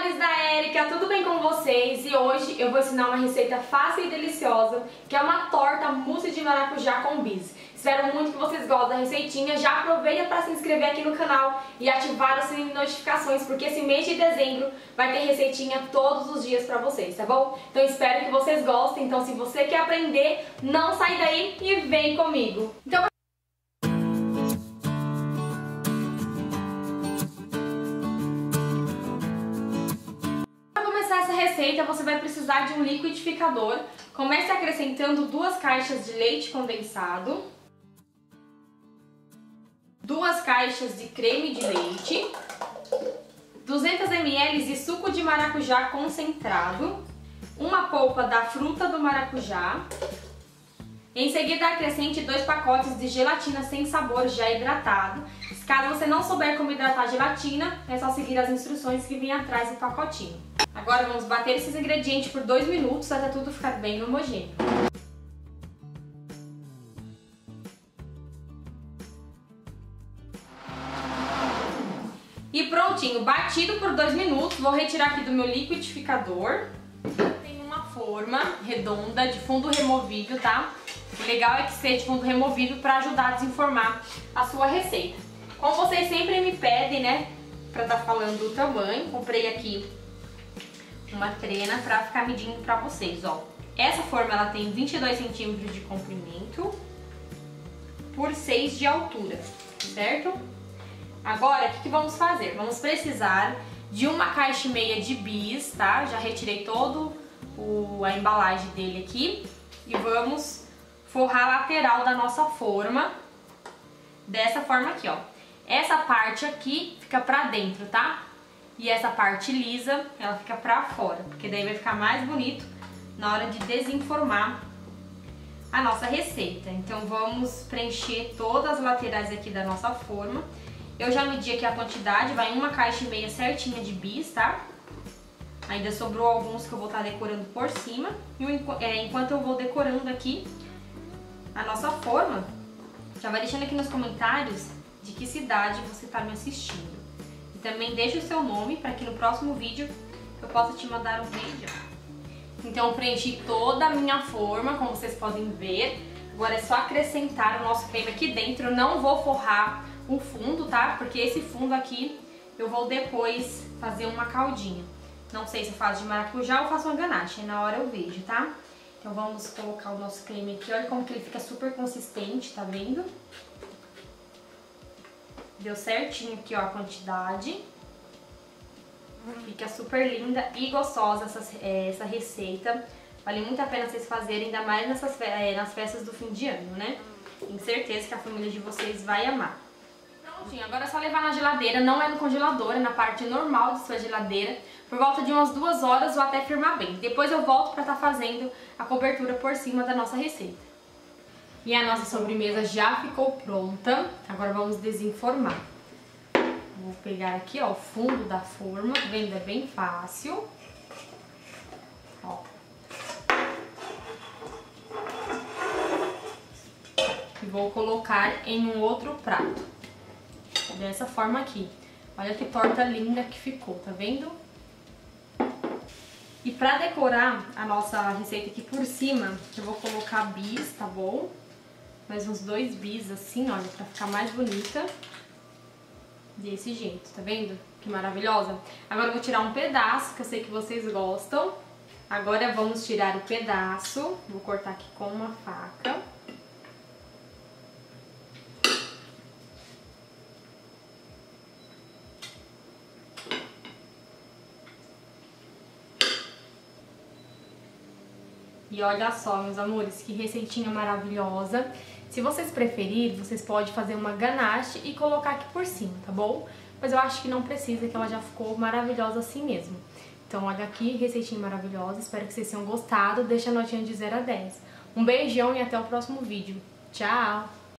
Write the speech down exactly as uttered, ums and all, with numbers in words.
amores da Érica, tudo bem com vocês? E hoje eu vou ensinar uma receita fácil e deliciosa, que é uma torta mousse de maracujá com bis. Espero muito que vocês gostem da receitinha. Já aproveita para se inscrever aqui no canal e ativar o sininho de notificações, porque esse mês de dezembro vai ter receitinha todos os dias para vocês, tá bom? Então espero que vocês gostem. Então se você quer aprender, não sai daí e vem comigo. Então, essa receita você vai precisar de um liquidificador. Comece acrescentando duas caixas de leite condensado, duas caixas de creme de leite, duzentos mililitros de suco de maracujá concentrado, uma polpa da fruta do maracujá. Em seguida acrescente dois pacotes de gelatina sem sabor já hidratado. Caso você não souber como hidratar a gelatina, é só seguir as instruções que vêm atrás do pacotinho. Agora vamos bater esses ingredientes por dois minutos até tudo ficar bem homogêneo. E prontinho, batido por dois minutos, vou retirar aqui do meu liquidificador. Tem uma forma redonda de fundo removível, tá? O legal é que seja de fundo removível para ajudar a desenformar a sua receita. Como vocês sempre me pedem, né, pra estar falando do tamanho, comprei aqui uma trena pra ficar medindo pra vocês, ó. Essa forma ela tem vinte e dois centímetros de comprimento por seis de altura, certo? Agora, o que, que vamos fazer? Vamos precisar de uma caixa e meia de bis, tá? Já retirei todo o, a embalagem dele aqui e vamos forrar a lateral da nossa forma dessa forma aqui, ó. Essa parte aqui fica pra dentro, tá? E essa parte lisa, ela fica pra fora, porque daí vai ficar mais bonito na hora de desenformar a nossa receita. Então vamos preencher todas as laterais aqui da nossa forma. Eu já medi aqui a quantidade, vai uma caixa e meia certinha de bis, tá? Ainda sobrou alguns que eu vou estar decorando por cima. E enquanto eu vou decorando aqui a nossa forma, já vai deixando aqui nos comentários de que cidade você está me assistindo. E também deixa o seu nome para que no próximo vídeo eu possa te mandar um vídeo. Então eu preenchi toda a minha forma, como vocês podem ver. Agora é só acrescentar o nosso creme aqui dentro. Eu não vou forrar o fundo, tá? Porque esse fundo aqui eu vou depois fazer uma caldinha. Não sei se eu faço de maracujá ou faço uma ganache, na hora eu vejo, tá? Então vamos colocar o nosso creme aqui. Olha como que ele fica super consistente, tá vendo? Deu certinho aqui, ó, a quantidade. Fica super linda e gostosa essa, essa receita. Vale muito a pena vocês fazerem, ainda mais nessas, é, nas festas do fim de ano, né? Tenho certeza que a família de vocês vai amar. Prontinho, agora é só levar na geladeira, não é no congelador, é na parte normal de sua geladeira, por volta de umas duas horas ou até firmar bem. Depois eu volto pra estar fazendo a cobertura por cima da nossa receita. E a nossa sobremesa já ficou pronta. Agora vamos desenformar. Vou pegar aqui, ó, o fundo da forma. Tá vendo? É bem fácil. Ó. E vou colocar em um outro prato. Dessa forma aqui. Olha que torta linda que ficou, tá vendo? E pra decorar a nossa receita aqui por cima, eu vou colocar bis, tá bom? Mais uns dois bis assim, olha, pra ficar mais bonita. Desse jeito, tá vendo? Que maravilhosa. Agora eu vou tirar um pedaço, que eu sei que vocês gostam. Agora vamos tirar o pedaço. Vou cortar aqui com uma faca. E olha só, meus amores, que receitinha maravilhosa. Se vocês preferirem, vocês podem fazer uma ganache e colocar aqui por cima, tá bom? Mas eu acho que não precisa, que ela já ficou maravilhosa assim mesmo. Então olha aqui, receitinha maravilhosa. Espero que vocês tenham gostado. Deixa a notinha de zero a dez. Um beijão e até o próximo vídeo. Tchau!